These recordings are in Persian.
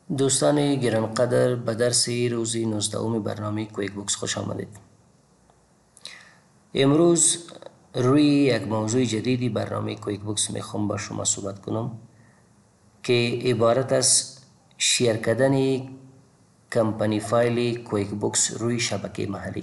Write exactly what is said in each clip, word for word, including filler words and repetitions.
دوستان گرانقدر به درس روز نوزدهم برنامه کویک بوکس خوش آمدید. امروز روی یک موضوع جدیدی برنامه کویک بوکس میخوام با شما صحبت کنم که عبارت از شیر کردن کمپانی فایل کویک بوکس روی شبکه محلی،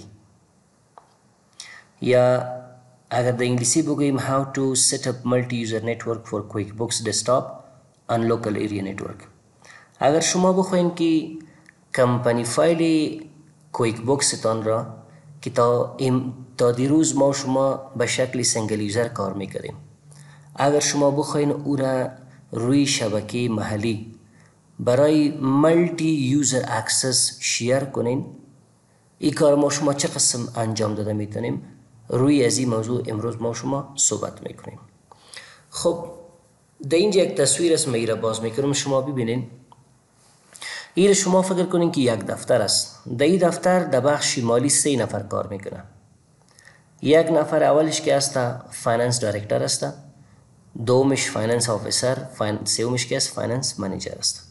یا اگر در انگلیسی بگوییم how to set up multi-user network for QuickBooks desktop on local area network. اگر شما بخواین که کمپانی فایل کویک بوکس تان را که تا تا دیروز ما شما به شکل سنگل یوزر کار میکردیم، اگر شما بخواین او را روی شبکه محلی برای ملتی یوزر اکسس شیر کنین، این کار ما شما چه قسم انجام داده میتونیم، روی از این موضوع امروز ما شما صحبت میکنیم. خب در اینجا یک تصویر است، من را باز میکنم، شما ببینین. این شما فکر کنین که یک دفتر است. در این دفتر در بخش شمالی سه نفر کار میکنن. یک نفر اولش که است فایننس دایرکتور است، دومش فایننس آفیسر، سومش که است فایننس منیجر است.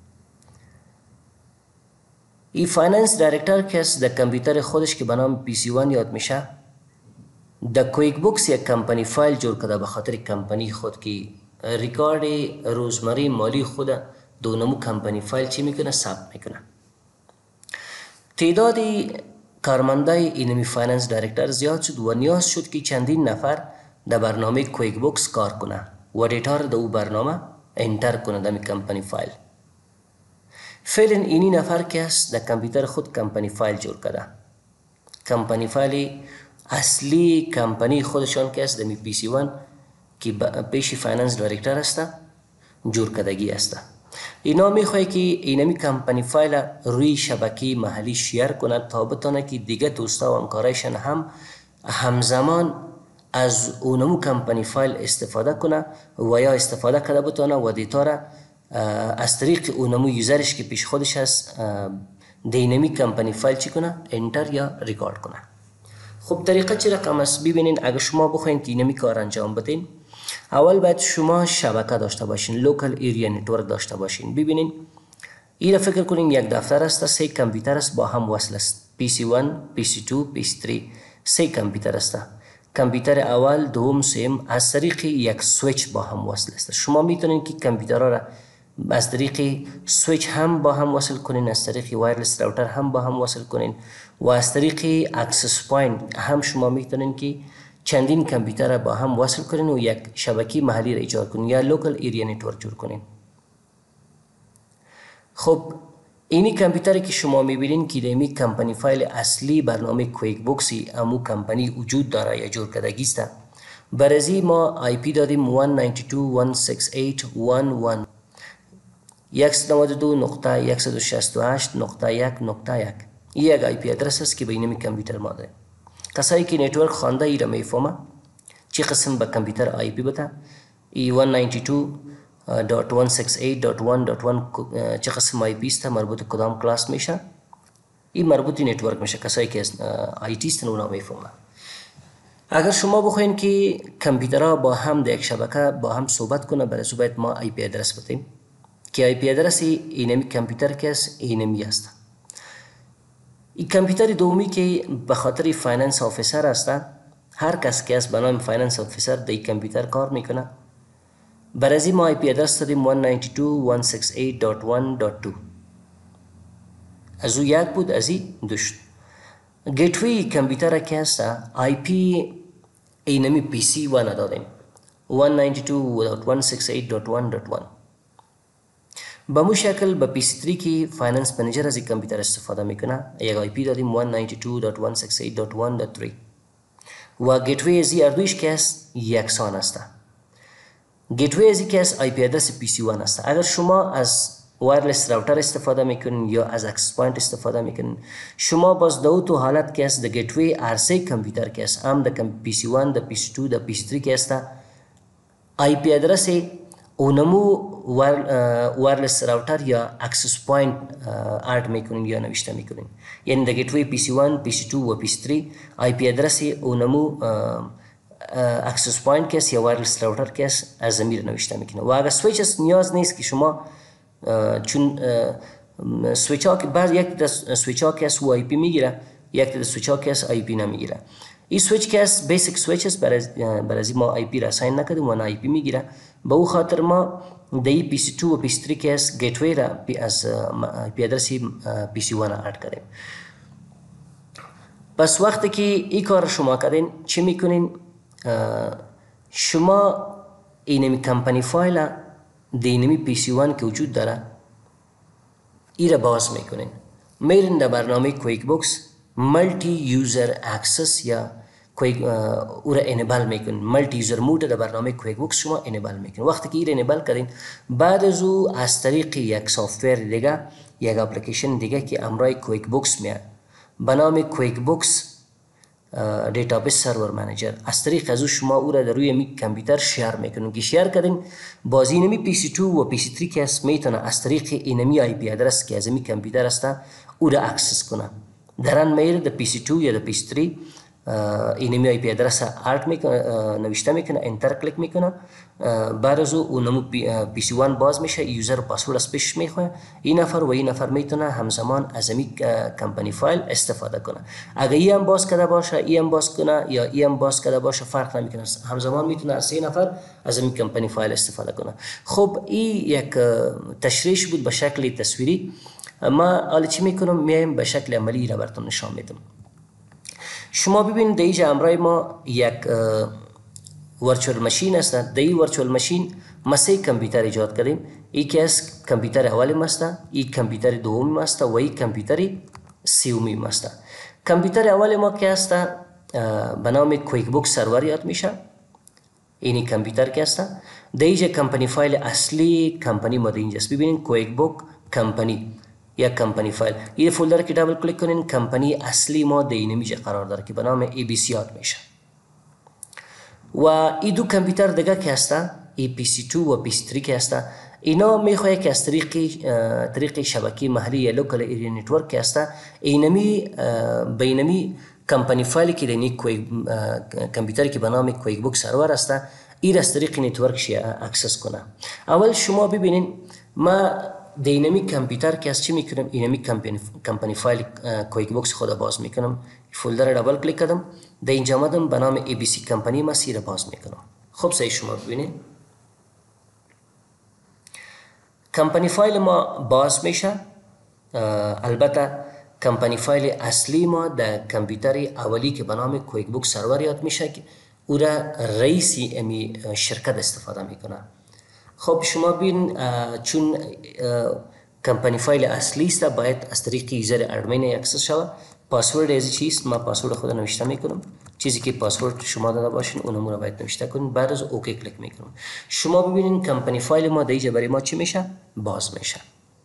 این فایننس دایرکتور که است در کامپیوتر خودش که به نام پی سی ون یاد میشه، در کویک بوکس یک کمپانی فایل جور کرده به خاطر کمپانی خود که ریکارد روزمره مالی خود دو نمو کمپانی فایل چی میکنه؟ ثبت میکنه. تعداد کارمندای اینمی فایننس دایرکتور زیاد شد و نیاز شد که چندین نفر در برنامه کویک بوکس کار کنه و دیتا را در او برنامه انتر کنه در کمپانی فایل. فعلا اینی نفر که است در کامپیوتر خود کمپانی فایل جور کرده. کمپانی فایل اصلی کمپانی خودشان که است در می پی سی ون که پیش فایننس دایرکتور است جور کردگی است. اینا میخواه که اینمی کمپانی فایل روی شبکه محلی شیر کنه تا بتونه که دیگه دوستا و همکارایشان هم همزمان از اونمو کمپانی فایل استفاده کنه و یا استفاده کرده بتونه و دیتا را از طریق اونمو یوزرش که پیش خودش هست دینمی کمپانی فایل چی کنه؟ انتر یا ریکارد کنه. خب طریقه چی رقم است؟ ببینین، اگر شما بخواین که اینمی کار انجام بدین، اول باید شما شبکه داشته باشین، لوکل ایریا نتورک داشته باشین. ببینین این را فکر کنین یک دفتر است، سه کامپیوتر است با هم وصل است، پی سی ون، پی سی دو، پی سی سه، سه کامپیوتر است. کامپیوتر اول، دوم، سوم از طریق یک سویچ با هم وصل است. شما میتونین که کامپیوترها را از طریق سویچ هم با هم وصل کنین، از طریق وایرلس راوتر هم با هم وصل کنین و از طریق اکسس پوینت هم شما میتونین که چندین کامپیوتر را با هم وصل کنین و یک شبکه محلی را ایجاد کنین یا لوکل ایریا نتورک جور کنین. خب اینی کامپیوتری که شما میبینین که دیمی کمپانی فایل اصلی برنامه کویک بوکسی امو کمپانی وجود داره یا جور کردگی است. برازی ما آی پی دادیم صد و نود و دو نقطه صد و شصت و هشت نقطه یک. صد و نود و دو نقطه صد و شصت و هشت نقطه یک نقطه یک. این یک آی پی ادرس است که به اینمی کامپیوتر ما داریم. کسایی که نتورک خوانده ای را میفهمه چه قسم به کامپیوتر آی پی بده. ای صد و نود و دو نقطه صد و شصت و هشت نقطه یک نقطه یک چه قسم آی پی است، مربوط کدام کلاس میشه، این مربوط نتورک میشه. کسایی که آی تی استن اونا میفهمه. اگر شما بخواین که کامپیوترها با هم در یک شبکه با هم صحبت کنه، برای صحبت ما آی پی ادرس بدیم که آی پی ادرس اینمی کامپیوتر که است اینمی است. این کامپیوتر دومی که به خاطر فایننس آفیسر است، هر کس که است به نام فایننس آفیسر در این کامپیوتر کار میکنه. برای ما آی پی ادرس دادیم صد و نود و دو نقطه صد و شصت و هشت نقطه یک نقطه دو. از او یک بود، از این دو شد. گیتوی کامپیوتر که است آی پی اینمی پی سی ون دادیم صد و نود و دو نقطه صد و شصت و هشت نقطه یک نقطه یک. به مو شکل به پی سی سه که فایننس منیجر از این کامپیوتر استفاده میکنه، یک آی پی دادیم صد و نود و دو نقطه صد و شصت و هشت نقطه یک نقطه سه و گیتوی از این اردویش که است یکسان است. گیتوی از این که است آی پی ادرس پی سی ون است. اگر شما از وایرلس راوتر استفاده میکنین یا از اکسس پوینت استفاده میکنین، شما باز دو تو حالت که است د گیتوی ارسه کامپیوتر که است هم د پی سی ون، د پی سی دو، د پی سی سه که است آی پی ادرس اونمو وایرلس راوتر یا اکسس پوینت ارد میکنین یا نوشته میکنین. یعنی د گیتوی پی سی ون، پی سی دو و پی سی سه آی پی ادرس اونمو اکسس پوینت که است یا وایرلس راوتر که است از زمین نوشته میکنه. و اگر سویچ است نیاز نیست که شما چون سویچ ها که بعض یک تا سویچ ها که از او آی پی میگیره، یک تا سویچ ها که از آی پی نمیگیره. این سویچ که از بیسیک سویچ است، برای از ما آی پی را ساین نکردیم و نه آی پی میگیره. به او خاطر ما دی پی سی دو و پی سی سه که از گیتوی را از پی ادرسی پی سی ون ارد کردیم. پس وقتی که این کار شما کردین چی میکنین؟ شما اینمی کمپانی فایل دی اینمی پی سی ون که وجود داره ای را باز میکنین، میرین در برنامه کویک بوکس ملتی یوزر اکسس یا او را انیبل میکنین. ملتی یوزر مود در برنامه کویک بوکس شما انیبل میکنین. وقتی که ای را انیبل کردین، بعد از او از طریق یک سافتویر دیگه، یک اپلیکیشن دیگه که امرای کویک بوکس میاد به نام کویک بوکس دیتابیس سرور منیجر، از طریق از او شما او را در روی می کامپیوتر شیر میکنین. که شیر کردین باز اینمی پی سی دو و پی سی سه که است میتونه از طریق اینمی آی پی ادرس که از می کامپیوتر است او را اکسس کنه. در آن میره در پی سی دو یا در پی سی سه اینمی آی پی ادرس ارد میکنه، نوشته میکنه، انتر کلیک میکنه. بعد از او نمو پی سی ون باز میشه، یوزر پاسورد از پیش میخواه. این نفر و این نفر میتونه همزمان از امی کمپانی فایل استفاده کنه. اگر ای هم باز کرده باشه، ای هم باز کنه یا ای هم باز کرده باشه فرق نمیکنه، همزمان میتونه از سه نفر از امی کمپانی فایل استفاده کنه. خب این یک تشریح بود به شکل تصویری. ما حالا چی میکنم؟ میایم به شکل عملی را براتون نشان میدم. شما ببینید اینجا امرای ما یک ورچوال ماشین است. در این ورچوال ماشین ما سه کامپیوتر ایجاد کردیم. این که از کامپیوتر اول است، این کامپیوتر دوم است و این کامپیوتر سوم است. کامپیوتر اول ما که است به نام کویک بوکس سرور یاد میشه. اینی کامپیوتر که است. در اینجا کمپانی فایل اصلی کمپانی ما اینجا است. ببینید کویک بوک کمپانی یا کمپانی فایل. این فولدر که دبل کلیک کنین کمپانی اصلی ما در این میجا قرار داره که به نام ای بی سی یاد میشه. و این دو کامپیوتر دیگه که هستن، ای پی سی دو و پی سی سه که هستن، اینا میخواه که از طریق طریق شبکه محلی یا لوکال ایریا نتورک که هستن اینمی بینمی کمپانی فایلی که دنی کامپیوتری که به نام کویک بوک سرور هستن این از طریق نتورک شی اکسس کنه. اول شما ببینین ما دینامی کامپیوتر که از چی میکنم؟ اینمی کمپانی فایل کویک بوکس خود باز میکنم. فولدر دبل کلیک کردم، در اینجا آمدم به نام ای بی سی کمپانی ما سی را باز میکنم. خب صحیح شما ببینید کمپانی فایل ما باز میشه. البته کمپانی فایل اصلی ما در کامپیوتر اولی که به نام کویک بوک سرور یاد میشه که او را رئیسی امی شرکت استفاده میکنه. خب شما ببین چون کمپانی فایل اصلی است باید از طریق یوزر ادمین اکسس شود. پاسورد از چیست؟ ما پاسورد خود نوشته میکنم. چیزی که پاسورد شما داده باشین اونم رو باید نوشته کنین. بعد از اوکی کلیک میکنم. شما ببینین کمپانی فایل ما دیگه برای ما چی میشه؟ باز میشه.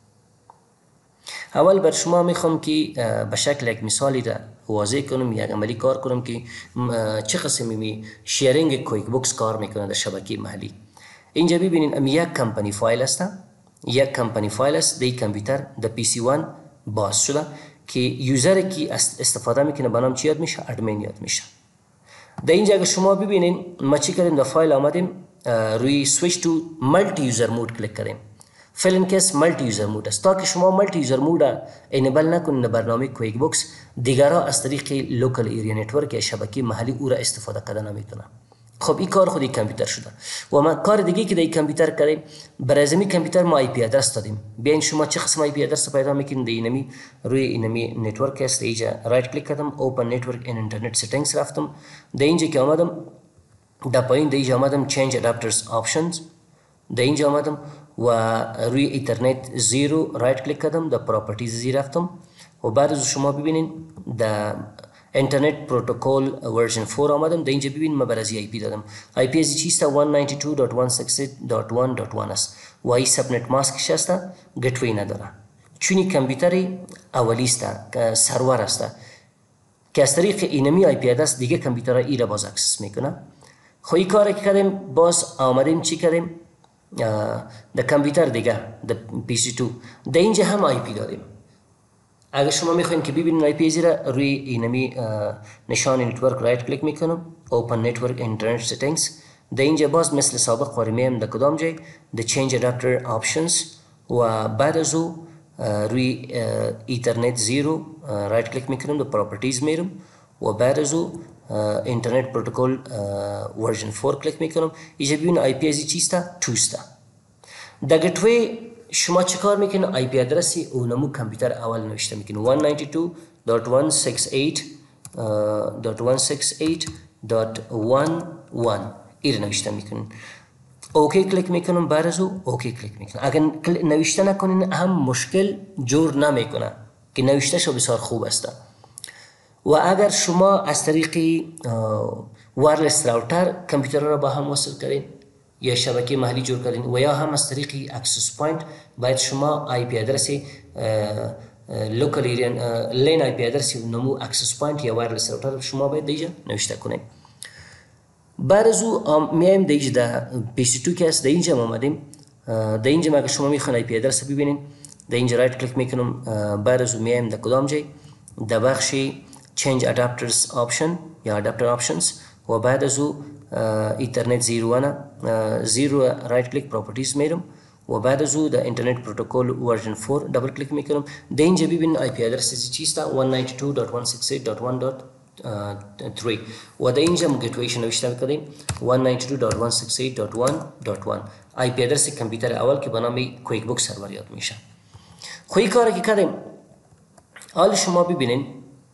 اول بر شما میخوام که به شکل یک مثالی را واضح کنم، یک عملی کار کنم که چه قسمی می شیرینگ کویک بوکس کار میکنه در شبکه محلی. اینجا ببینین ام یک کمپانی فایل است، یک کمپانی فایل است در کامپیوتر در پی سی ون باز شده که یوزر کی استفاده میکنه به نام چی یاد میشه؟ ادمین یاد میشه. در اینجا اگر شما ببینین ما چی کردیم در فایل آمدیم روی سویچ تو ملتی یوزر مود کلیک کردیم. فعلا کس ملتی یوزر مود است تا که شما ملتی یوزر مود انیبل نکنید در برنامه کویک بوکس دیگرها از طریق لوکال ایریا نتورک یا شبکه محلی او را استفاده کردن نمیتونه. خب این کار خودی کامپیوتر شده و ما کار دیگه که در کامپیوتر کردیم برای زمین کامپیوتر ما آی پی ادرس دادیم. بیاین شما چه قسم آی پی ادرس پیدا میکنید؟ اینمی روی اینمی نتورک است. اینجا رایت کلیک کردم اوپن نتورک ان اینترنت سیتینگز رفتم. در اینجا که آمدم در پایین در اینجا آمدم چنج اداپترز آپشنز. در اینجا آمدم و روی اینترنت زیرو رایت کلیک کردم در پراپرتیز زی رفتم و بعد از شما ببینین در اینترنت پروتکل ورژن چهار آمدم. در اینجا ببین ما برای آی پی دادم. آی پی از چیست؟ صد و نود و دو دات صد و شصت دات یک دات یک است و این سب نت ماسک است، گتوی نداره. چونی کامپیوتر اولی است که سرور است که از طریق اینمی آی پی ادرس دیگه کامپیوتر ای را باز اکسس میکنه. خب این کاری که کردیم باز آمدیم چی کردیم؟ در کامپیوتر دیگه در پی سی دو در اینجا هم آی پی دادیم. اگر شما میخواین که ببینید آی پی را روی اینمی نشان نتورک رایت کلیک میکنم اوپن نتورک اینترنت سیتینگز. در اینجا باز مثل سابق قرمیم در کدام جای در چنج اداپتر آپشنز و بعد از او روی ایترنت زیرو رایت کلیک میکنم، در پراپرتیز میرم و بعد از او اینترنت پروتکل ورژن چهار کلیک میکنم. اینجا ببین آی پی از چیسته توسته. در گتوی شما چه کار میکنین؟ آی پی ادرسی اونمو کامپیوتر اول نوشته میکنین one ninety-two dot one sixty-eight dot one sixty-eight dot eleven ایر نوشته میکنین. اوکی کلیک میکنم، بعد از او اوکی کلیک میکنم. اگر نوشته نکنین هم مشکل جور نمیکنه که نوشته شو بسیار خوب است. و اگر شما از طریق وایرلس راوتر کامپیوتر را با هم وصل کردین یا شبکه محلی جور کردین و یا هم از طریق اکسس پوینت، باید شما آی پی ادرس لوکال ایریا لین آی پی ادرس نمو اکسس پوینت یا وایرلس راوتر شما باید دیجا نوشته کنین. بعد از او میایم دیجا در پی سی تو که است، در اینجا ما آمدیم. در اینجا اگر شما میخواین آی پی ادرس ببینین، در اینجا رایت کلیک میکنم. بعد از او میایم در کدام جای؟ در بخش change adapters option یا adapter options و بعد از او ایترنت زیرو انا زیرو رایت کلیک پراپرتیز میرم و بعد از او در اینترنت پروتکل ورژن چهار دبل کلیک میکنم. در اینجا ببینید آی پی ادرس چیسته one ninety-two dot one sixty-eight dot one dot three و در اینجا گتویش نوشته کردیم one ninety-two dot one sixty-eight dot one dot one آی پی ادرس کامپیوتر اول که به نام کویک بوکس سرور یاد میشه. خوی کاری که کردیم حال شما ببینین.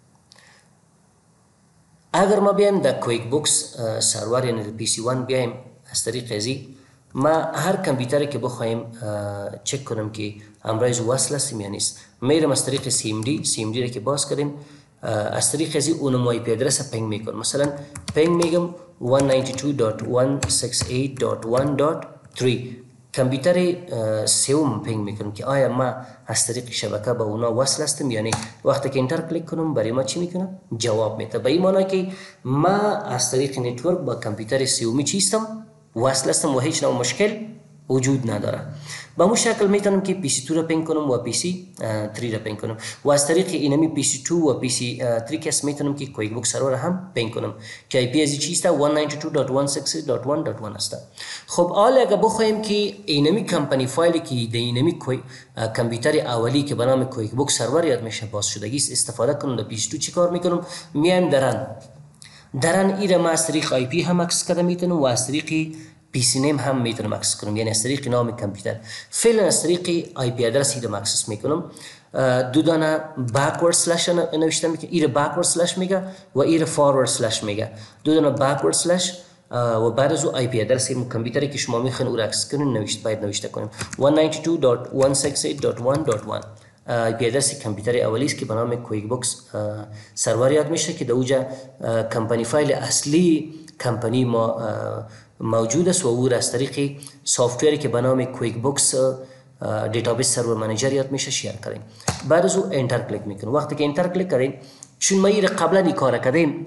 اگر ما بیایم در کویک بوکس سرور یعنی در پی سی ون بیایم از طریق ازی ما هر کامپیوتری که بخوایم چک کنم که امروز وصل است یا نیست، میرم از طریق سی ام دی سی ام دی را که باز کردیم از طریق ازی اونم آی پی ادرس پینگ میکنم. مثلا پینگ میگم one ninety-two dot one sixty-eight dot one dot three کامپیوتر سوم پینگ میکنم که آیا ما از طریق شبکه با اونا وصل هستم یا نه. وقتی که انتر کلیک کنم برای ما چی میکنم؟ جواب میده. به این معنی که ما از طریق نتورک با کامپیوتر سومی چیستم وصل هستم و هیچ نوع مشکل وجود نداره. به همون شکل میتونم که پی سی تو را پینگ کنم و پی سی تری را پینگ کنم و از طریق اینمی پی سی تو و پی سی تری کس میتونم که کویک بوکس سرور هم پینگ کنم که آی پی از چیسته one ninety-two dot one sixty-eight dot one dot one است. خب حالا اگه بخوایم که اینمی کمپانی فایلی که در اینمی کامپیوتر اولی که به نام کویک بوکس سرور یاد میشه باز شدگی استفاده کنم، در پی سی تو چی کار میکنم؟ میایم درن درن ایره ما از طریق آی پی هم اکسس کرده میتونم و از طریق پی سی نیم هم میتونم اکسس کنم، یعنی از طریق نام کامپیوتر. فعلا از طریق آی پی ادرس رو اکسس میکنم. دو دانه بکورد سلش نوشته میکنم، ایره بکورد سلش میگه و ایره فارورد سلش میگه. دو دانه بکورد سلش و بعد از او آی پی ادرس کامپیوتری که شما میخواین او را اکسس کنین نوشته باید نوشته کنیم one ninety-two dot one sixty-eight dot one dot one آی پی ادرس کامپیوتر اولی است که به نام کویک بوکس سرور یاد میشه که در اوجا کمپانی فایل اصلی کمپانی ما موجود است و او از طریق سافتوری که به نام کویک بوکس دیتابیس سرور منیجر یاد میشه شیر کردیم. بعد از او انتر کلیک میکنیم. وقتی که انتر کلیک کردیم چون ما این قبلا این کار کردیم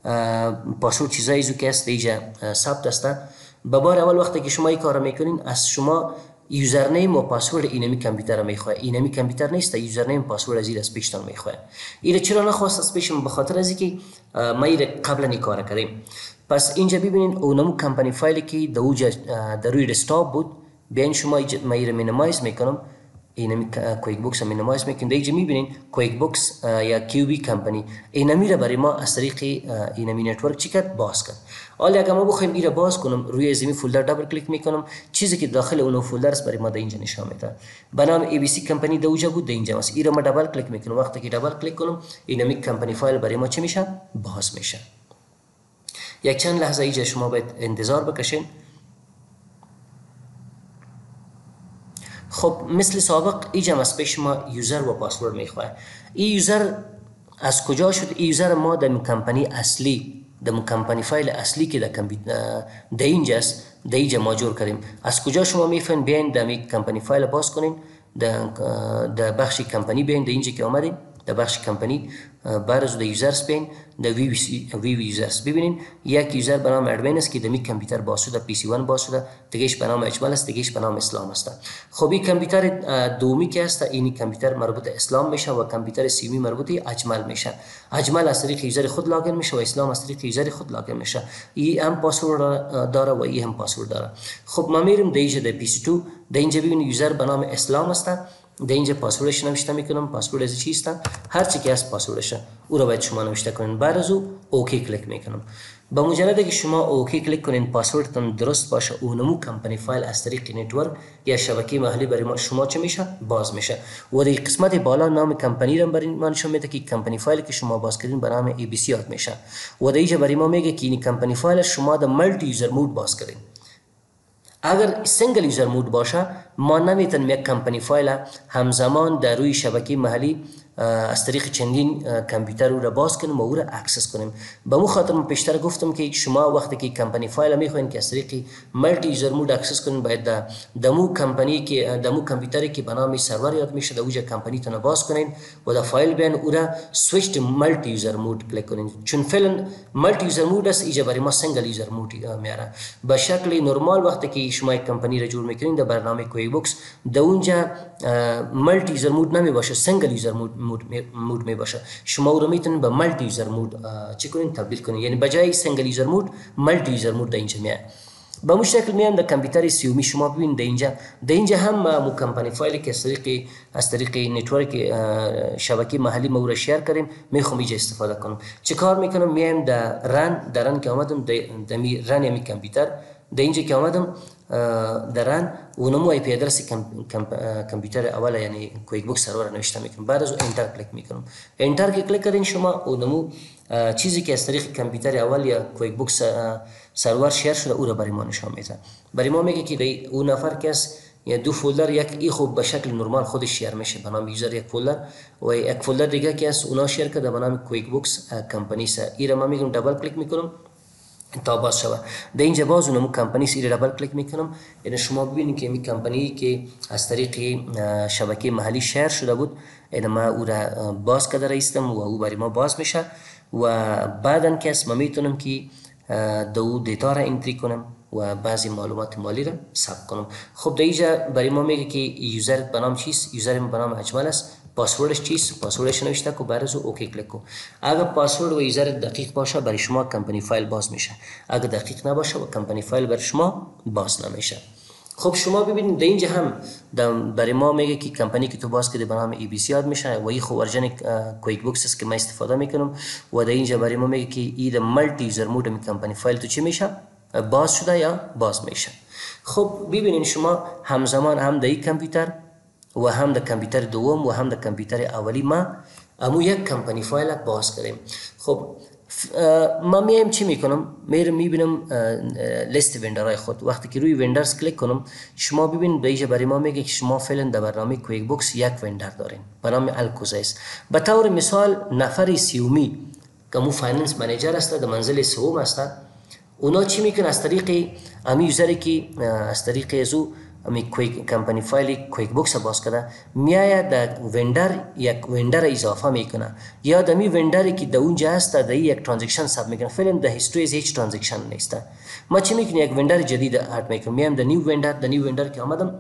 پاسورد چیزایی زو که است دیجا ثبت است. به بار اول وقتی که شما این کار میکنین از شما یوزرنیم و پاسورد اینمی کامپیوتر میخواد. اینمی کامپیوتر نیست، یوزرنیم پاسورد از این از پیشتان میخواد. این چرا نخواست از پیشم؟ به خاطر از اینکه ما این قبلا این کار کردیم. پس اینجا ببینین اونمو کمپانی فایلی که در اوجا در روی دسکتاپ بود بیاین شما ما این مینیمایز میکنم، اینمی کویک بوکس رو مینیمایز میکنم. در اینجا میبینین کویک بوکس یا کیو بی کمپانی اینمی را برای ما از طریق اینمی نتورک چی کرد؟ باز کرد. حالا اگر ما بخوایم این را باز کنم روی ازمی فولدر دبل کلیک میکنم، چیزی که داخل اون فولدر است برای ما در اینجا نشان میده. به نام ای بی سی کمپانی در اوجا بود، در اینجا است. این را ما دبل کلیک میکنم. وقتی که دبل کلیک کنم اینمی کمپانی فایل برای ما چی میشه؟ باز میشه. یک چند لحظه اینجا شما باید انتظار بکشین. خب مثل سابق اینجا از پیش ما یوزر و پاسورد میخواه. این یوزر از کجا شد؟ این یوزر ما در کمپانی اصلی در کمپانی فایل اصلی که در کامپیوتر در اینجا است در اینجا ما جور کردیم. از کجا شما میفهمین؟ بیاین در می کمپانی فایل باز کنین، در در بخش کمپانی بیاین، در اینجا که آمدین در بخش کمپانی بعد از در یوزرز بیاین در وی وی وی یوزرز ببینین یک یوزر به نام ادمین است که در می کامپیوتر باز شده، پی سی ون باز شده، دیگهش به نام اجمل است، دیگهش به نام اسلام است. خب این کامپیوتر دومی که است این کامپیوتر مربوط اسلام میشه و کامپیوتر سیمی مربوط اجمل میشه. اجمل از طریق یوزر خود لاگین میشه و اسلام از طریق یوزر خود لاگین میشه. این هم پاسورد داره و این هم پاسورد داره. خب ما میریم در اینجا در پی سی تو در اینجا ببینید یوزر به نام اسلام است، در اینجا پاسوردش نوشته میکنم. پاسورد از چیست؟ هر چی که از پاسوردش او را باید شما نوشته کنین. بعد از او اوکی کلیک میکنم. با مجرد که شما اوکی کلیک کنین پاسوردتون درست باشه، اونمو کمپانی فایل از طریق نتورک یا شبکه محلی برای شما چه میشه؟ باز میشه. و در قسمت بالا نام کمپانی را برای ما نشون میده که کمپانی فایل که شما باز کردین به نام ای بی سی یاد میشه. و در اینجا برای ما میگه که این کمپانی فایل شما در ملتی یوزر مود باز کردین. اگر سینگل یوزر مود باشه ما نمیتونیم یک کمپانی فایل همزمان در روی شبکه محلی از طریق چندین کامپیوتر رو را باز کنیم و او را اکسس کنیم. به مو خاطر من پیشتر گفتم که شما وقتی که کمپانی فایل میخواین که از طریق ملتی یوزر مود اکسس کنین باید دمو کمپانی که دمو کامپیوتری که به نام سرور یاد میشه در اوجا کمپانی تون باز کنین و در فایل بیان او را سویچ ملتی یوزر مود کلیک کنین. چون فعلا ملتی یوزر مود است اینجا برای ما سینگل یوزر مود میاره. به شکل نرمال وقتی که شما یک کمپانی را جور میکنین در برنامه کویک بوکس در اونجا ملتی یوزر مود نمی باشه، سینگل یوزر مود مود می باشه. شما او رو میتونین به ملتی یوزر مود چی کنین؟ تبدیل کنین. یعنی بجای سینگل یوزر مود ملتی یوزر مود در اینجا میاد. به اون شکل میام در کامپیوتر سیومی شما ببینید در اینجا در اینجا هم مو کمپانی فایلی که از طریق از طریق نتورک شبکه محلی ما رو شیر کردیم میخوام اینجا استفاده کنم. چه کار میکنم؟ میام در رن در رن که اومدم در می رن می کامپیوتر در اینجا که اومدم در رن اونمو آی پی ادرس کامپیوتر اول یعنی کویک بوکس سرور نوشته میکنم. بعد از اون انتر کلیک میکنم. انتر که کلیک کردین شما اونمو چیزی که از طریق کامپیوتر اول یا کویک بوکس سرور شیر شده او را برای ما نشون میده. برای ما میگه که اون نفر کس یا دو فولدر یک ای خوب به شکل نرمال خودش شیر میشه به نام یوزر یک فولدر و یک فولدر دیگه که از اونا شیر کرده به نام کویک بوکس کمپانی سا. ای را ما میگم دبل کلیک میکنم تا باز شود. در اینجا باز اونمو کمپانی سی را دبل کلیک میکنم. یعنی شما ببینید که این کمپانی که از طریق شبکه محلی شیر شده بود یعنی ما او را باز کرده رایستم و او برای ما باز میشه و بعدن که ما میتونم که دو دیتا را انتری کنم و بعضی معلومات مالی را ثبت کنم. خب در اینجا برای ما میگه که یوزر به نام چیست؟ یوزر به نام اجمل است. پاسوردش چیست؟ پاسوردش نوشته کو. بعد از اوکی کلیک کو. اگر پاسورد و یوزر دقیق باشه برای شما کمپانی فایل باز میشه. اگر دقیق نباشه و کمپانی فایل برای شما باز نمیشه. خب شما ببینید در اینجا هم برای ما میگه که کمپانی که تو باز کردی به نام ای بی سی یاد میشه و این خب ورژن کویک بوکس است که من استفاده میکنم و در اینجا برای ما میگه که این ملتی یوزر مود می کمپانی فایل تو چی میشه؟ باز شده یا باز میشه. خب ببینید شما همزمان هم در این کامپیوتر و هم در کامپیوتر دوم و هم در کامپیوتر اولی ما امو یک کمپانی فایل باز کردیم. خب ما میایم چی میکنم؟ میرم میبینم لیست وندرهای خود. وقتی که روی وندرز کلیک کنم شما ببین بیجا برای ما میگه که شما فعلا در برنامه کویک بوکس یک وندر دارین به نام الکوزایس. به طور مثال نفر سیومی که مو فایننس منیجر است در منزل سوم است اونا چی میکنن؟ از طریق امی یوزری که از طریق ازو امی کویک کمپانی فایل کویک بوکس باز کرده میآید در وندر یک وندر اضافه میکنه یا دمی وندری که در اونجا است در یک ترانزکشن ساب میکنه. فعلا در هیستوری از هیچ ترانزکشن نیست. ما چی میکنیم؟ یک وندر جدید اد میکنم. میام در نیو وندر در نیو وندر که آمدم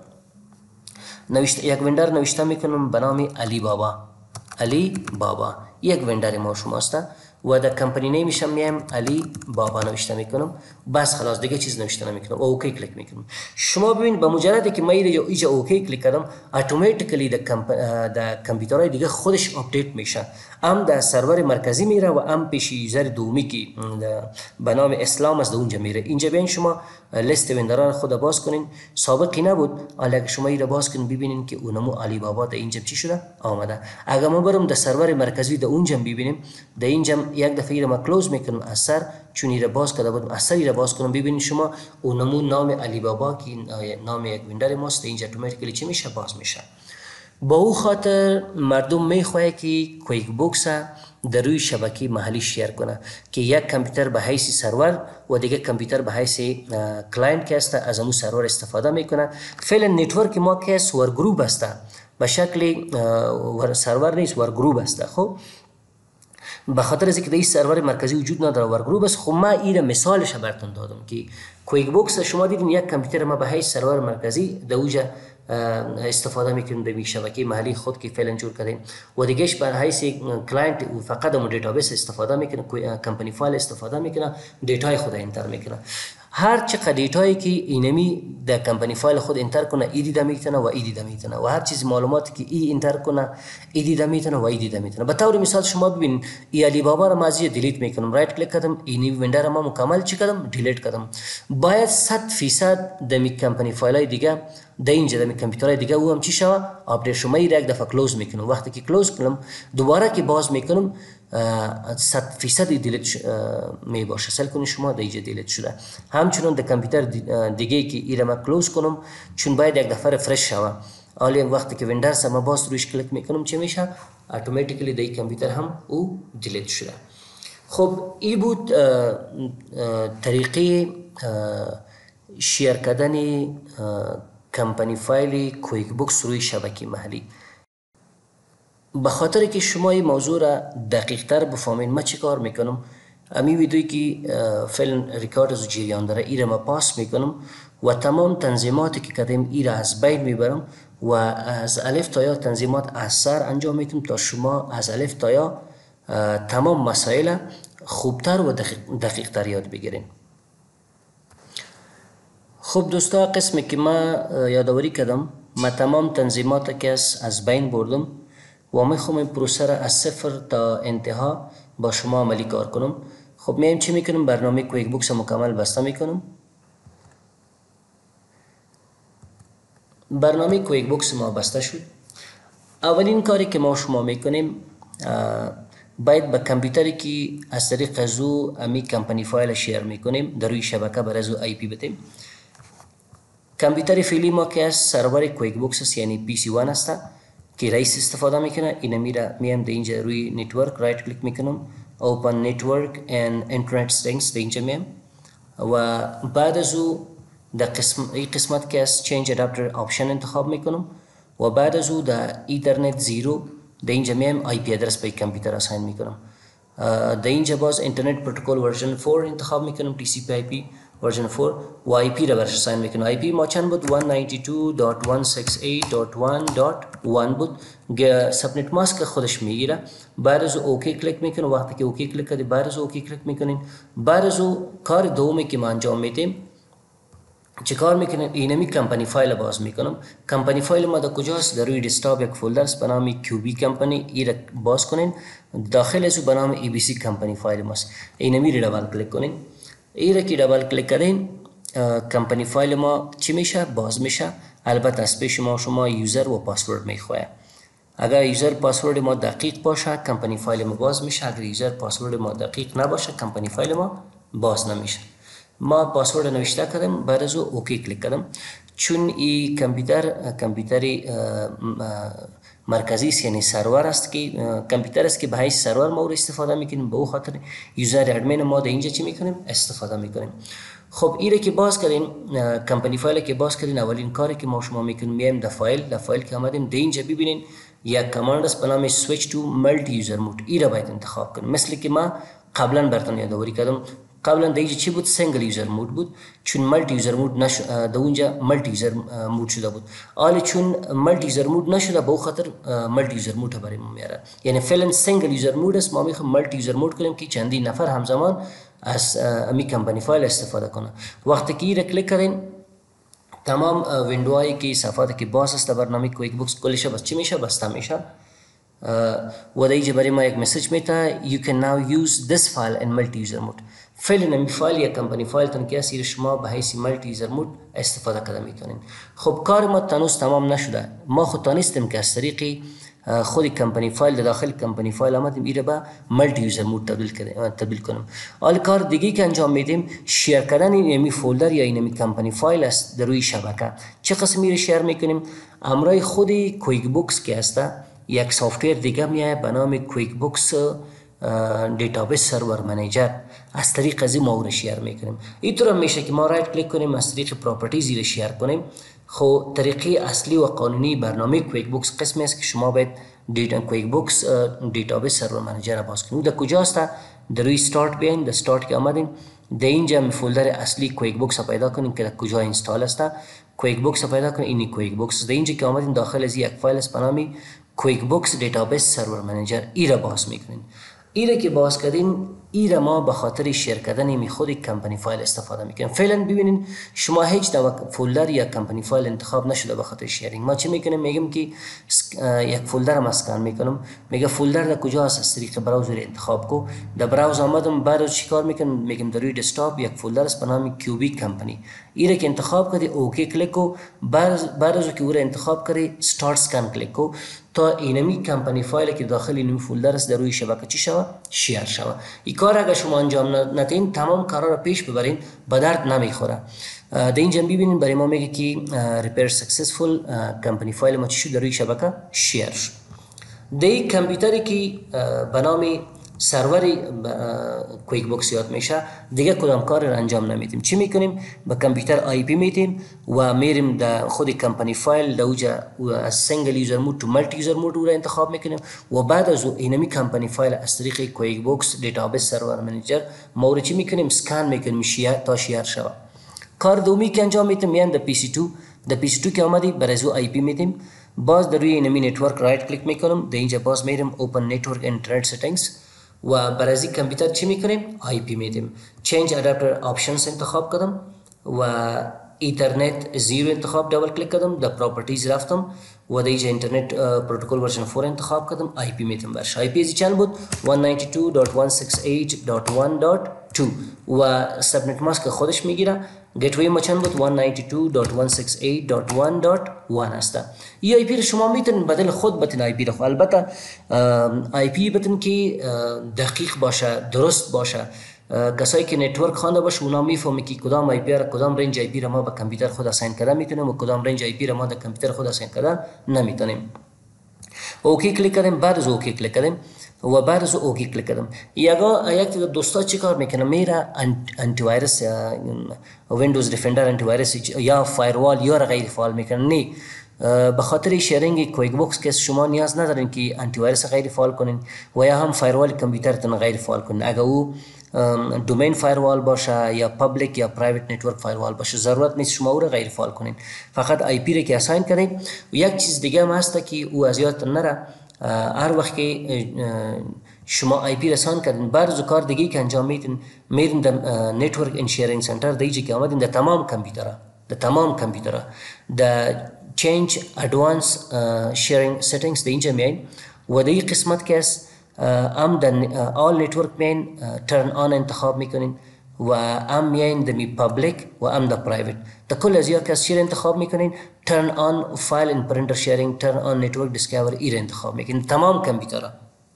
نوشته یک وندر نوشته میکنم به نام علی بابا. علی بابا یک وندر ما شماست و در کمپانی نیمشم میام علی بابا نوشته میکنم. بس خلاص دیگه چیز نوشته نمیکنم. اوکی کلیک میکنم. شما ببین با مجردی که من اینجا اوکی کلیک کردم اتوماتیکلی در در کامپیوترهای دیگه خودش آپدیت میشه. ام در سرور مرکزی میره و ام پیش یوزر دومی که به نام اسلام است اونجا میره. اینجا بیاین شما لیست وندران خود باز کنین. سابقی نبود اگه شما این باز کنین ببینین که اونمو علی بابا در اینجا چی شده آمده. اگه ما برم در سرور مرکزی در اونجا ببینیم در اینجا یک دفعه ایره ما کلوز میکنم اثر چون ایره باز کرده بودم اثر ایره باز کنم ببینید شما اونمو نام علی بابا که نام یک وندر ماست اینجا اتوماتیکلی چی میشه؟ باز میشه. با او خاطر مردم میخواه که کویک بوکس در روی شبکه محلی شیر کنه که یک کامپیوتر به حیث سرور و دیگه کامپیوتر به حیث کلاینت که است از امو سرور استفاده میکنه. فعلا نتورک ما که است ور گروپ است به شکل ور سرور نیست ور گروپ است. خب به خاطر از اینکه این سرور مرکزی وجود نداره ور گروپ است. خب ما این مثالش براتون دادم که کویک بوکس شما دیدین یک کامپیوتر ما به حیث سرور مرکزی در اوجا استفاده میکنیم در شبکه محلی خود که فعلا جور کردیم و دیگهش به حیث کلاینت و فقط اون دیتابیس استفاده میکنه کمپانی فایل استفاده میکنه دیتای خود انتر میکنه. هر چقدر دیتایی که اینمی در کمپانی فایل خود انتر کنه ای دیده میتونه و ای دیده میتونه و هر چیز معلوماتی که ای انتر کنه ای دیده میتونه و ای دیده میتونه. به طور مثال شما ببین ای علی بابا رو مازی دیلیت میکنم، رایت کلیک کردم اینی وندر ما مکمل چی کردم دیلیت کردم. باید صد فیصد دمی کمپانی فایل های دیگه در اینجا دمی کامپیوتر دیگه او هم چی شوه آپدیت شما ای یک دفعه کلوز میکنم. وقتی که کلوز کنم دوباره که باز میکنم صد فیصد دیلیت می باشه. سل کنید شما در اینجا دیلیت شده. همچنان در کامپیوتر دیگه که ای را ما کلوز کنم چون باید یک دفعه رفرش شوه. حالی وقتی که ویندوز ما باز روش کلیک میکنم چه میشه اتوماتیکلی در کامپیوتر هم او دیلیت شده. خب این بود طریقه شیر کردن کمپانی فایل کویک بوکس روی شبکه محلی. به خاطر که شما این موضوع را دقیق تر بفهمین ما چی کار میکنم، امی ویدیویی که فیلم ریکارد از جریان داره ای را ما پاس میکنم و تمام تنظیماتی که کردیم ای را از بین میبرم و از الف تا یا تنظیمات از سر انجام میتم تا شما از الف تا یا تمام مسائل خوبتر و دقیق تر یاد بگیرین. خب دوستا قسمی که ما یادآوری کردم ما تمام تنظیمات که از بین بردم و میخوام این پروسه را از صفر تا انتها با شما عملی کار کنم. خب میم چی میکنم برنامه کویک بوکس مکمل بسته میکنم. برنامه کویک بوکس ما بسته شد. اولین کاری که ما شما میکنیم باید به کامپیوتری که از طریق ازو امی کمپانی فایل شیر میکنیم در روی شبکه بر ازو آی پی بدیم. کامپیوتر فعلی ما که از سرور کویک بوکس است یعنی پی سی وان است که رئیس استفاده میکنه. این میره میم در اینجا روی نتورک رایت کلیک میکنم اوپن نتورک اند اینترنت سیتینگز در اینجا میم و بعد ازو در قسم ای قسمت که از چینج اداپتر آپشن انتخاب میکنم و بعد ازو در ایترنت زیرو در اینجا میم آی پی ادرس به کامپیوتر اساین میکنم. در اینجا باز اینترنت پروتکل ورژن چهار انتخاب میکنم تی سی پی آی پی ورژن چهار و آی پی را برش اساین میکنم. آی پی ما چند بود صد و نود و دو دات صد و شصت و هشت دات یک دات یک بود. سبنت ماسک خودش میگیره. بعد از اوکی کلیک میکنم. وقتی که اوکی کلیک کردی بعد از اوکی کلیک میکنین. بعد از کار دومی که ما انجام میدیم چه کار میکنیم اینمی کمپانی فایل باز میکنم. کمپانی فایل ما در کجاست؟ در روی دسکتاپ یک فولدر است به نام کیوبی کمپانی. ای را باز کنین. داخل از به نام ای بی سی کمپانی فایل ماست. اینمی را دبل کلیک کنین. ای را که دبل کلیک کردین کمپانی فایل ما چی میشه؟ باز میشه. البته از پیش ما شما یوزر و پاسورد میخواه. اگر یوزر پاسورد ما دقیق باشه کمپانی فایل ما باز میشه. اگر یوزر پاسورد ما دقیق نباشه کمپانی فایل ما باز نمیشه. ما پاسورد نوشته کردم بعد از اوکی کلیک کردم چون این کامپیوتر کامپیوتری مرکزی است یعنی سرور است که کامپیوتر است که به حیث سرور ما رو استفاده میکنیم. به او خاطر یوزر ادمین ما در اینجا چی میکنیم استفاده میکنیم. خب ایره که باز کردیم کمپانی فایل که باز کردیم اولین کاری که ما شما میکنیم میایم در فایل در فایل که آمدیم در اینجا ببینین یک کماند است به نام switch to multi user mode. ای را باید انتخاب کنیم مثل که ما قبلا براتون یادآوری کردم. قبلا در اینجا چی بود؟ سینگل یوزر مود بود چون ملتی یوزر مود نشد در اونجا ملتی یوزر مود شده بود. حالا چون ملتی یوزر مود نشده به خاطر ملتی یوزر مود برای ما میاره. یعنی فعلا سینگل یوزر مود است ما میخوایم ملتی یوزر مود کنیم که چندین نفر همزمان از امی کمپانی فایل استفاده کنه. وقتی که را کلیک کردین تمام ویندوهایی که صفحاتی که باز است برنامه کویک بوکس کلش بس چی میشه؟ بسته میشه. و در اینجا برای ما یک مسیج میده you can now use this file in multi user mode. فعلا نمی فایل یا کمپانی فایل تون که است شما به حیث ملتی یوزر مود استفاده کرده میتونین. خب کار ما تنوز تمام نشده. ما خود تانستیم که از طریق خود کمپانی فایل در داخل کمپانی فایل آمدیم ایره به ملتی یوزر مود تبدیل کنیم. حالا کار دیگه که انجام میدیم شیر کردن اینمی فولدر یا اینمی کمپانی فایل است در روی شبکه. چه قسمی رو شیر میکنیم؟ امرای خود کویک بوکس که است یک سافتویر دیگه میاد به نام کویک بوکس دیتابیس سرور منیجر از طریق از این ما رو شیر میکنیم. اینطور میشه که ما رایت کلیک کنیم از طریق پراپرتیز رو شیر کنیم. خب طریقه اصلی و قانونی برنامه کویک بوکس قسمی است که شما باید دیتا کویک بوکس دیتابیس سرور منیجر را باز کنید. در کجاست؟ در روی استارت بیاین. در استارت که آمدین در اینجا می فولدر اصلی کویک بوکس را پیدا کنیم که در کجا اینستال است. کویک بوکس را پیدا کنید. اینی کویک بوکس. در اینجا که آمدین داخل از یک فایل است به نام QuickBooks دیتابیس سرور منیجر ای را باز میکنین. ای را که باز کردین ایره ما به خاطر شیر کردن می خود کمپانی فایل استفاده میکنیم. فعلا ببینین شما هیچ دو فولدر یا کمپانی فایل انتخاب نشده به خاطر شیرینگ. ما چی میکنیم؟ میگم که یک فولدر هم اسکن میکنم، میگه فولدر در کجا است؟ از طریق براوزر انتخاب کو. در براوزر آمدم، بعد چیکار میکنم؟ میگم در روی دسکتاپ یک فولدر است به نام کیوبیک کمپانی. ایره که انتخاب کردی اوکی کلیک کو. بعد بعد از که او را انتخاب کردی استارت اسکن کلیک کو تا اینمی کمپانی فایل که داخل اینمی فولدر است در روی شبکه چی شوه؟ شیر شوه. این کار اگر شما انجام نتین تمام کارا را پیش ببرین به درد نمیخوره. در اینجا ببینین برای ما میگه که ریپیر سکسسفول کمپانی فایل ما چی شد؟ در روی شبکه شیر شد. در این کامپیوتری که به نام سرور کویک بوکس یاد میشه دیگه کدام کار را انجام نمیدیم. چی میکنیم؟ به کامپیوتر آی پی میتیم و میریم در خود کمپانی فایل در اوجا از سینگل یوزر مود تو ملتی یوزر مود رو انتخاب میکنیم و بعد از اینمی کمپانی فایل از طریق کویک بوکس دیتابیس سرور منیجر ما چی میکنیم؟ اسکن میکنیم شیر تا شیر شود. کار دومی که انجام میدیم میان در پی سی دو. در پی سی دو که آمدی برای از آی پی میتیم، باز در روی اینمی نتورک رایت کلیک میکنم، در اینجا باز میریم اوپن نتورک اینترنت سیتینگز و برای از کامپیوتر چی میکنیم؟ آی پی میدیم. چنج ادپتر آپشنز انتخاب کردم و ایترنت زیرو انتخاب دبل کلیک کردم، در پراپرتیز رفتم و در اینجا اینترنت پروتکل ورژن فور انتخاب کردم، آی پی میتیم برش. آی پی ازی چند بود؟ one ninety-two dot one sixty-eight dot one dot two و سبنت ماسک خودش میگیره. گیتوی ما چند بود؟ one ninety-two dot one sixty-eight dot one dot one است. این آی پی رو شما میتونید بدل خود بتین آی پی رو، البته آی پی بتین که دقیق باشه، درست باشه. کسایی که نتورک خوانده باشه اونا میفهمه که کدام آی پی را، کدام رنج آی پی را ما به کامپیوتر خود اساین کردن میتونیم و کدام رنج آی پی را ما در کامپیوتر خود اساین کردن نمیتونیم. اوکی کلیک کردیم، بعد از اوکی کلیک کردیم و بعد از اوکی کلیک کردم. یگا یک دوستا چی کار میکنه؟ میره انتی وایرس یا ویندوز دیفندر انتی وایرس یا فایروال یا غیر فعال میکنه. نه، به خاطر شیرینگ کویک بوکس که شما نیاز ندارین که انتی وایرس غیر فعال کنین و یا هم فایروال کامپیوترتون غیر فعال کنین. اگر او دومین فایروال باشه یا پابلیک یا پرایوت نتورک فایروال باشه ضرورت نیست شما او را غیر فعال کنین، فقط آی پی را که اساین کنین. و یک چیز دیگه هم هست که او از یادتون نره، هر وقت که شما آی پی رسان کردین بعد از کار دیگه که انجام میدین میرین در نتورک ان شیرینگ سنتر دیگه که آمدین در تمام کامپیوترها در تمام کامپیوترها در چینج ادوانس شیرینگ سیتینگز در اینجا میاین و در این قسمت که است ام در آل نتورک میاین ترن آن انتخاب میکنین و ام میاین در می پابلیک و ام در پرایوت. در کل از یا که شیر انتخاب میکنین ترن آن فایل ان پرینتر شیرینگ، ترن آن نتورک دیسکاور ایر انتخاب میکنین. تمام کامپیوترها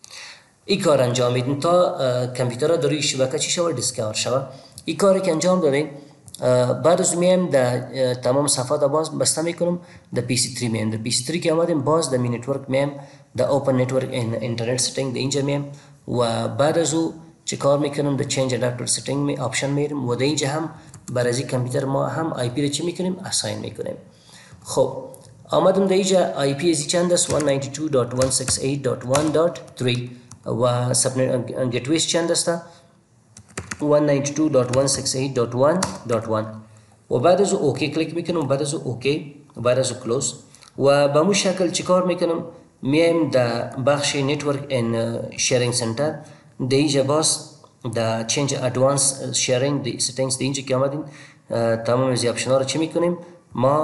این کار انجام میدین تا کامپیوترها در روی شبکه چی شود؟ دیسکاور شود. این کاری که انجام دادین بعد از میایم در تمام صفحات باز بسته میکنم در پی سی تری میایم. در پی سی تری که آمدیم باز در می نتورک میایم در اوپن نتورک اینترنت سیتینگ در اینجا میایم و بعد از او چه کار میکنم؟ در چنج ادپتر سیتینگ می آپشن میریم و در اینجا هم برای از کامپیوتر ما هم آی پی رو چی میکنیم؟ اساین میکنیم. خب آمدم در اینجا آی پی ازی چند است؟ one ninety-two dot one sixty-eight dot one dot three و سبنت گیتویز چند است؟ one ninety-two dot one sixty-eight dot one dot one و بعد از اوکی کلیک میکنم، بعد از اوکی و بعد از کلوز و به مو شکل چیکار میکنم؟ میایم در بخش نتورک ان شیرینگ سنتر در اینجا باز در چنج ادوانس شیرینگ سیتینگز در اینجا که آمدیم تمام از اپشن ها رو چی میکنیم؟ ما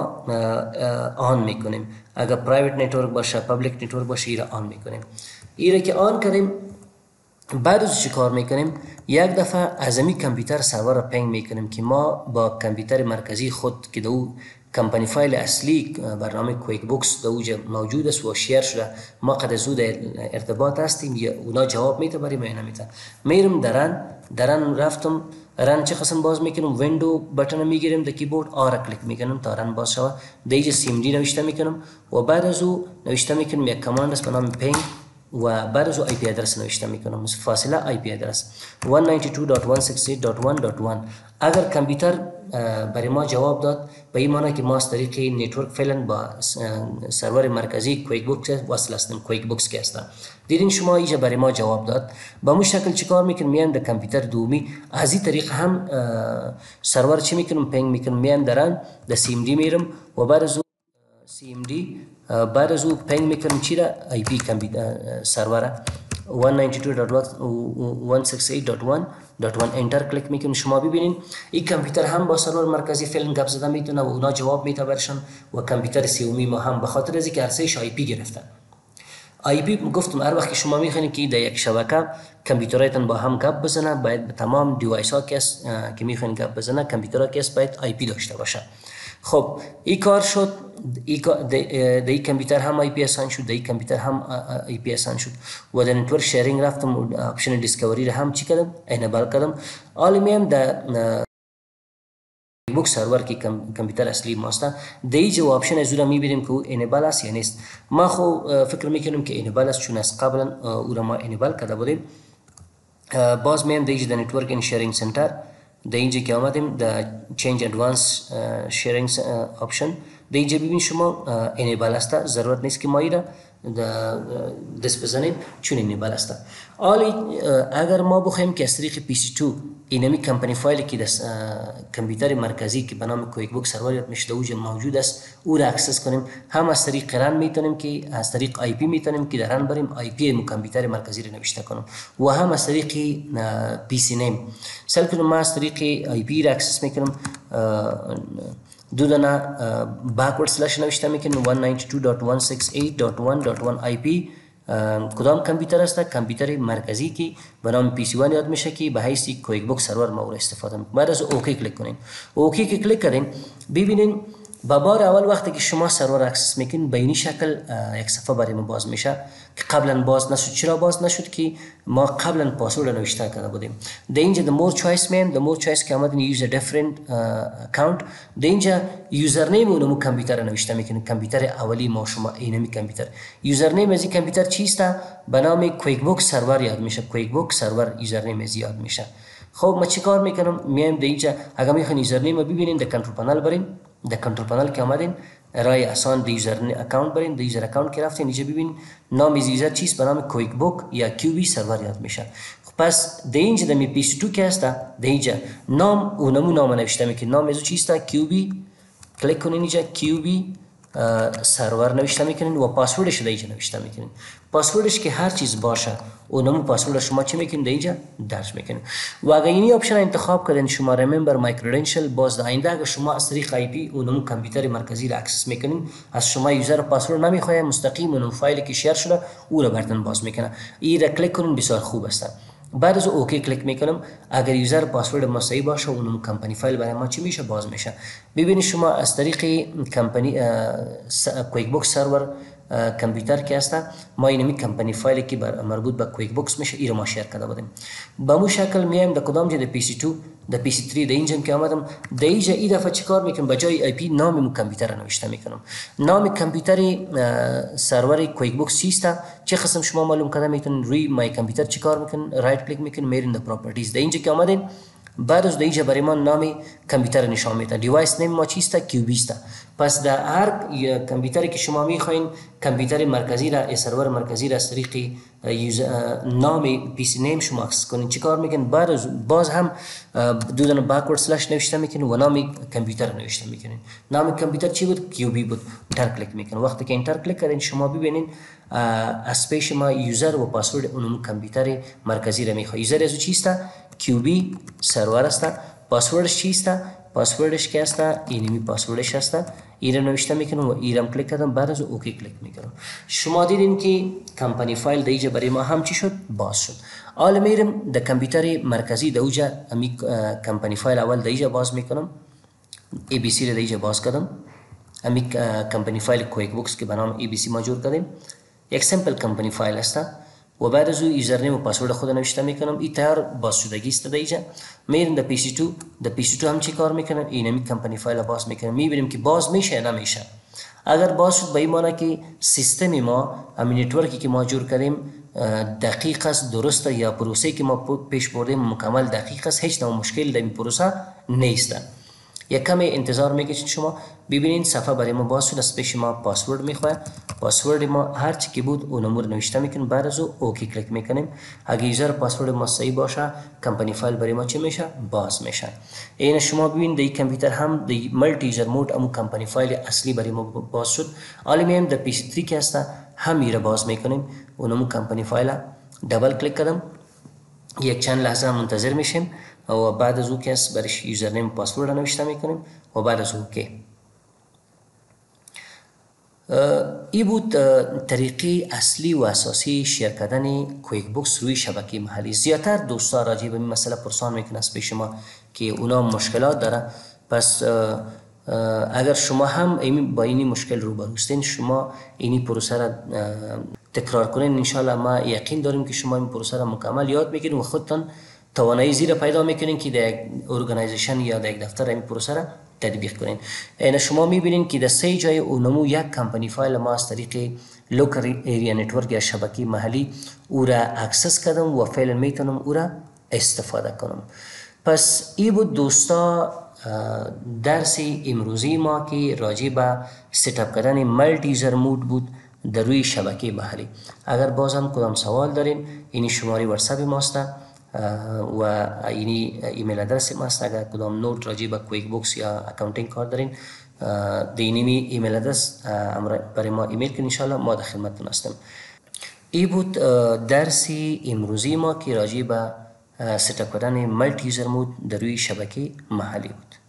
آن میکنیم. اگر پرایوت نتورک باشه پابلیک نتورک باشه ایره آن میکنیم. ایره که آن کردیم بعد از چی کار میکنیم؟ یک دفعه از امی کامپیوتر سرور را پینگ میکنیم که ما با کامپیوتر مرکزی خود که دو کمپانی فایل اصلی برنامه کویک بوکس در اوجا موجود است و شیر شده ما قد زود ارتباط هستیم یا اونا جواب میده برای ما نمیده. میرم درن درن رفتم رن چه قسم باز میکنم ویندو بٹن میگیرم در کیبورد آر کلیک میکنم تا رن باز شود. در اینجا سی ام دی نوشته میکنم و بعد از او نوشته میکنم یک کماند است به نام پینگ و بعد از او آی پی ادرس نوشته میکنم فاصله آی پی ادرس one ninety-two dot one sixty-eight dot one dot one. اگر کامپیوتر برای ما جواب داد به این معنی که ما از طریق نتورک فعلا با سرور مرکزی کویک بوکس وصل هستیم، کویک بوکس که هستن. دیدین شما اینجا برای ما جواب داد. با مو شکل چیکار میکنم؟ میام در کامپیوتر دومی از این طریق هم سرور چی میکنم؟ پینگ میکنم. میام درن در سی ام دی میرم و بعد از سی ام دی بعد از او پینگ میکنم چی را؟ آی پی کامپیوتر سرور ون نایتی تو دات ون سیکس ایت دات ون دات ون انتر کلیک میکنیم. شما ببینین این کامپیوتر هم با سرور مرکزی فعلا گپ زده میتونه و اونا جواب میده برشان و کامپیوتر سومی ما هم به خاطر از اینکه عرصهش آی پی گرفتن. آی پی گفتم هر وقت که شما میخواین که در یک شبکه کامپیوترایتون با هم گپ بزنه باید به تمام دیوایس ها که که میخواین گپ بزنه کامپیوترها که باید آی پی داشته باشه. خب این کار شد، در این کامپیوتر هم آی پی آسان شد، در این کامپیوتر هم آی پی آسان شد و در نتورک شیرینگ رفتم اپشن دیسکوری رو هم چی کردم انیبل کردم. حالا میم در QuickBooks سرور که کامپیوتر اصلی ماست در اینجا آپشن از رو میبینیم که او انیبل است یا نیست. ما خو فکر میکنم که انیبل است چون از قبلا او را ما انیبل کرده بودیم. باز میم در اینجا در نتورک این شیرینگ سنتر در اینجا که آمدیم در چینج ادوانس شیرینگ آپشن در اینجا ببین شما انیبل است، ضرورت نیست که ما ایره دست بزنیم چون انیبل است. حالا اگر ما بخوایم که از طریق پی سی تو اینمی کمپانی فایلی که در کامپیوتر مرکزی که به نام کویک سرور یاد میشه اوج موجود است او را اکسس کنیم، هم از طریق رن میتونیم که از طریق آی پی میتونیم که در رن بریم آی پی مو کامپیوتر مرکزی را نوشته کنم و هم از طریق پی سی نیم. مثلا کنم ما از طریق آی پی را اکسس میکنم، دو دانه باکورد سلش نوشته میکنم ون نایتی تو دات ون سیکس ایت دات ون دات ون آی پی کدام کامپیوتر است؟ کامپیوتر مرکزی که به نام پی سی ون یاد میشه که به حیث کویک بوکس سرور ما را استفاده میکنیم. بعد از اوکی کلیک کنین. اوکی که کلیک کردین ببینین با بار اول وقتی که شما سرور اکسس میکنین به این شکل یک صفحه برای ما باز میشه که قبلا باز نشد. چرا باز نشد؟ که ما قبلا پاسورد نوشته کرده بودیم. در اینجا د مور چویس میم د مور چویس که آمدین یوز دیفرنت اکاونت در اینجا یوزر نیم اونمو کامپیوتر نوشته میکنین. کامپیوتر اولی ما شما اینمی کامپیوتر یوزر نیم از این کامپیوتر چیست؟ به نام کویک بوکس سرور یاد میشه. کویک بوکس سرور یوزر نیم از یاد میشه. خب ما چیکار میکنم؟ میایم در اینجا اگر میخواین یوزر نیم رو ببینین در کنترل پنل برین، در کنترل پنل که آمدین رای آسان در یوزر اکاونت برین، در یوزر اکاونت که رفتین اینجا ببین نام از یوزر چیست؟ به نام کویک بوک یا کیوبی سرور یاد میشه. پس در اینجا در می پی سی تو که هست در اینجا نام اونمو نام نوشته میکنین. نام ازو چیست؟ کیوبی. کلیک کنین اینجا کیوبی سرور نوشته میکنین و پاسوردش در اینجا نوشته میکنین. پاسوردش که هر چیز باشه اونمو پاسورد شما چی میکنین؟ در اینجا درج میکنین. و اگر اینی آپشن انتخاب کردین شما ریممبر مای کردنشل باز در آینده اگر شما از طریق آی پی اونمو کامپیوتر مرکزی را اکسس میکنین از شما یوزر پاسورد نمیخواد مستقیم اونم فایلی که شیر شده او را براتون باز میکنه. این را کلیک کنین بسیار خوب است. بعد از اوکی کلیک میکنم اگر یوزر پاسورد ما صحیح باشه اونم کمپانی فایل برای ما چی میشه؟ باز میشه. ببینید شما از طریق کمپانی کویک بوکس سرور کامپیوتر که هست ما اینمی کمپانی فایلی که مربوط به کویک بوکس میشه ای رو ما شیر کرده بودیم. به مو شکل میایم در کدام جا؟ در پی سی تو در پی سی تری در اینجا که آمدم در اینجا ای دفعه چیکار میکنم؟ به جای آی پی نام مو کامپیوتر نوشته میکنم. نام کامپیوتر سرور کویک بوکس چیست؟ چه قسم شما معلوم کرده میتونین روی مای کامپیوتر چیکار میکنین؟ رایت کلیک میکنین میرین در پراپرتیز. در اینجا که آمدین بعد از اینجا برای ما نام کامپیوتر نشان میده. دیوایس نیم ما چیست؟ کیوبی است. پس در هر کامپیوتری که شما میخواین کامپیوتر مرکزی را سرور مرکزی را از طریق نام پی سی نیم شما اکسس کنین چیکار میکنین؟ بعد از باز هم دو دانه باکورد سلش نوشته میکنین و نام کامپیوتر نوشته میکنین. نام کامپیوتر چی بود؟ کیوبی بود. انتر کلیک میکنین. وقتی که انتر کلیک کردین شما ببینین از پیش ما یوزر و پاسورد اون کامپیوتر مرکزی را میخواد. یوزر از چیست؟ کیوبی سرور است. پاسوردش چیست؟ پاسوردش که است اینمی پاسوردش است. این رو نوشته میکنم و ایرم کلیک کردم بعد از اوکی کلیک میکنم. شما دیدین که کمپانی فایل در اینجا برای ما هم چی شد؟ باز شد. حالا میرم در کامپیوتر مرکزی در اوجا امی کمپانی فایل اول در اینجا باز میکنم. ای بی سی رو در اینجا باز کردم. امی کمپانی فایل کویک بوکس که به نام ای بی سی ما جور کردیم. یک سیمپل کمپانی فایل است و بعد از او یوزر نیم و پاسورد خود نوشته میکنم. این تیار باز شدگی است در اینجا. میریم در پی سی تو. در پی سی تو هم چی کار میکنم؟ اینمی کمپانی فایل باز میکنم. میبینیم که باز میشه یا نمیشه. اگر باز شد به این معنی که سیستم ما همین نتورکی که ما جور کردیم دقیق است، درست یا پروسه که ما پیش بردیم مکمل دقیق است، هیچ نوع مشکل در این پروسه نیست. یک کمی انتظار میکشید شما ببینید صفحه برای ما باز شد. از پیش ما پاسورد میخواد. پاسورد ما هر چی که بود اون امور نوشته میکنیم. بعد از او اوکی کلیک میکنیم. اگه یوزر پاسورد ما صحیح باشه کمپانی فایل برای ما چی میشه؟ باز میشه. این شما ببینید در کامپیوتر هم در ملتی یوزر مود امو کمپانی فایل اصلی برای ما باز شد. حالا میایم در پی سی تری که هست هم میره باز میکنیم. اونمو کمپانی فایل دبل کلیک کردم. یک چند لحظه منتظر میشیم و بعد از او که است برش یوزرنیم و پاسورد را نوشته میکنیم و بعد از او که ای بود طریقه اصلی و اساسی شیر کردن کویک بوکس روی شبکه محلی. زیادتر دوستا راجع به این مسئله پرسان میکنن از پیش ما که اونا مشکلات داره. پس اگر شما هم با این مشکل روبرو هستین، شما این پروسه را تکرار کنین، انشاءالله ما یقین داریم که شما این پروسه را مکمل یاد میگیرین و خودتان توانایی زیر پیدا میکنین که در یک ارگانایزیشن یا در یک دفتر این پروسه را تطبیق کنین. این شما میبینین که در سه جای اونمو یک کمپانی فایل ما از طریق لوکل ایریا نتورک یا شبکه محلی او را اکسس کردم و فعلا میتونم او را استفاده کنم. پس ای بود دوستا درس امروزی ما که راجع به ست اپ کردن ملتی یوزر مود بود در روی شبکه محلی. اگر بازم کدام سوال دارین، این شماره واتساپ ماست و این ایمیل آدرس ماست. اگر کدام نوت راجع به کویک بوکس یا اکاونتینگ کار دارین، دینی ایمیل آدرس برای ما ایمیل کنین، ان شاء الله ما در خدمتتون هستیم. ای بود درس امروزی ما که راجع به ست اپ کردن ملتی یوزر مود در روی شبکه محلی بود.